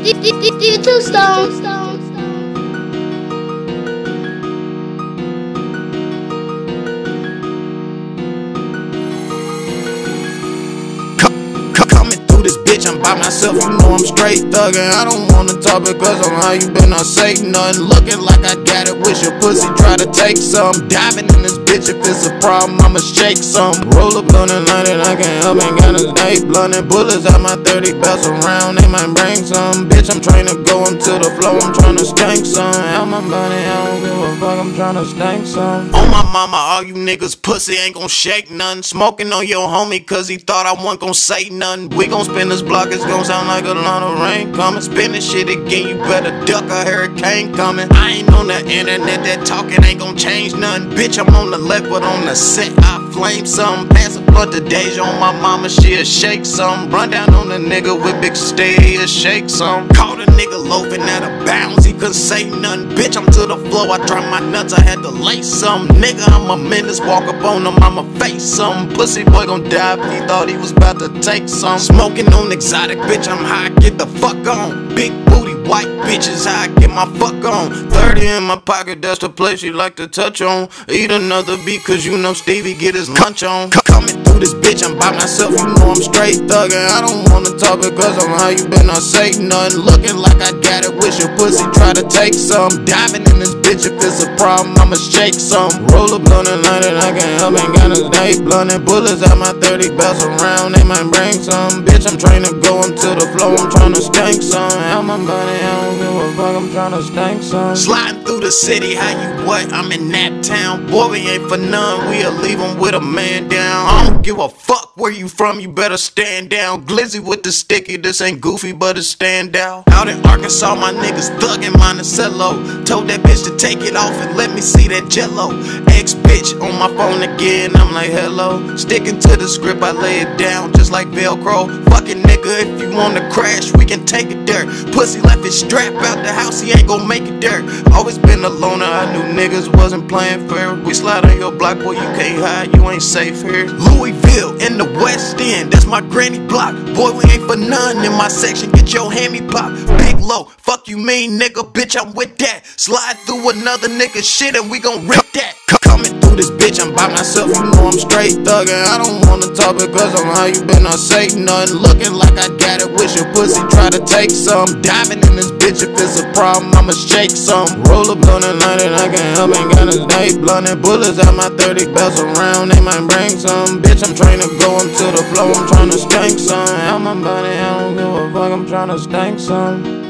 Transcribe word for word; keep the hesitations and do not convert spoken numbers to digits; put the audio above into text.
Two stones. Coming through this bitch, I'm by myself, you know I'm straight thuggin'. I don't wanna talk because I'm how you been, I say nothing. Looking like I got it, wish your pussy try to take some. Diving in this bitch, if it's a problem, I'ma shake some. Roll up on and light it, I can't help it, gotta stay blunted. Bullets out my thirty belts around, they might bring some. Bitch, I'm trying to go into the flow, I'm trying to stank some. Out my money, I don't give a fuck, I'm trying to stank some. On my mama, all you niggas pussy ain't gon' shake none. Smoking on your homie cause he thought I wasn't gon' say nothing. We gon' spin this block, it's gon' sound like a lot of rain coming. Spin this shit again, you better duck, a hurricane coming. I ain't on the internet, that talking ain't gon' change nothing. Bitch, I'm on the left, but on the set, I flame some. Pass a blunt to Deja on my mama, she'll shake some. Run down on the nigga with big stay, he'll shake some. Caught a nigga loafing out of bounds, he couldn't say nothing. Bitch, I'm to the floor, I dropped my nuts, I had to lace some. Nigga, I'm a menace, walk up on him, I'ma face some. Pussy boy gon' die if he thought he was about to take some. Smoking on exotic, bitch, I'm high, get the fuck on. Big booty, white bitches, I get my fuck on. thirty in my pocket, that's the place you like to touch on. Eat another beat, cause you know Stevie get his lunch on. Coming through this bitch, I'm by myself, you know I'm straight thuggin'. I don't wanna talk because I'm how you been, I say nothing. Looking like I got it, wish your pussy try to take some. Diving in this bitch, if it's a problem, I'ma shake some. Roll a blunt and light it, I can't help it, gotta stay blunted. Bullets out my thirty belts around, they might bring some. Bitch, I'm trying to go into the flow, I'm trying to stank some. Out my money, I don't give a fuck, I'm trying to stank some. Sliding through the city, how you what? I'm in that town. Boy, we ain't for none, we'll leave him with a man down. I don't give a fuck where you from, you better stand down. Glizzy with the sticky, this ain't goofy, but it's stand out. Out in Arkansas, my niggas thuggin' Monticello. Told that bitch to take it off and let me see that jello. Ex-bitch on my phone again, I'm like hello. Sticking to the script, I lay it down just like Velcro. Fucking nigga, if you wanna crash, we can take it there. Pussy left his strap out the house, he ain't gon' make it there. Always been a loner, I knew niggas wasn't playing fair. We slide on your block, boy, you can't hide, you ain't safe here. Louisville in the West End, that's my granny block. Boy, we ain't for none in my section, get your hammy pop. Big low, fuck you mean nigga, bitch, I'm with that. Slide through another nigga shit and we gon' rip that. Coming through this bitch, I'm by myself, you know I'm straight thuggin'. I don't wanna talk because I'm how you been, I say nothing. Looking like I got it, wish your pussy try to take some. Diving in this bitch, if it's a problem, I'ma shake some. Roll a blunt and light it, I can't help it, gotta stay blunted. Bullets out my thirty belts around, they might bring some. Bitch, I'm trying to go into the flow, I'm trying to stank some. Out my body, I don't give a fuck, I'm trying to stank some.